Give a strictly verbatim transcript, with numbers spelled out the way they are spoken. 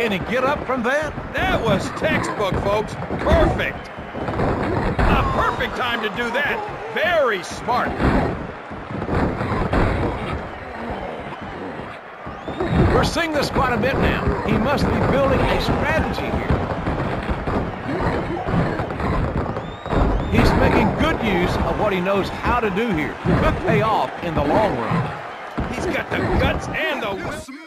Can he get up from that? That was textbook, folks. Perfect. A perfect time to do that. Very smart. We're seeing this quite a bit now. He must be building a strategy here. He's making good use of what he knows how to do here. Could pay off in the long run. He's got the guts and the...